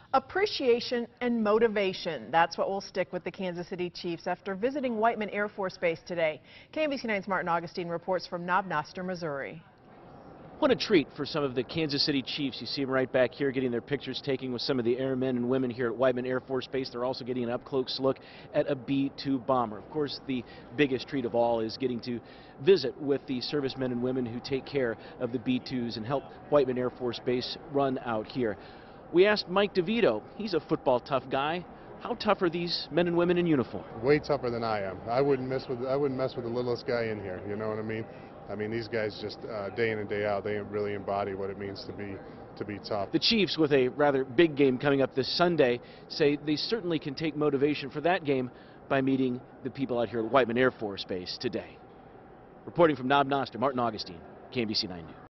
Appreciation and motivation. That's what will stick with the Kansas City Chiefs after visiting Whiteman Air Force Base today. KMBC 9's Martin Augustine reports from Knob Noster, Missouri. What a treat for some of the Kansas City Chiefs. You see them right back here getting their pictures taken with some of the airmen and women here at Whiteman Air Force Base. They're also getting an up-close look at a B-2 bomber. Of course, the biggest treat of all is getting to visit with the servicemen and women who take care of the B-2s and help Whiteman Air Force Base run out here. We asked Mike DeVito. He's a football tough guy. How tough are these men and women in uniform? Way tougher than I am. I wouldn't mess with the littlest guy in here. You know what I mean? I mean, these guys just day in and day out, they really embody what it means to be tough. The Chiefs, with a rather big game coming up this Sunday, say they certainly can take motivation for that game by meeting the people out here at Whiteman Air Force Base today. Reporting from Knob Noster, Martin Augustine, KMBC 9 News.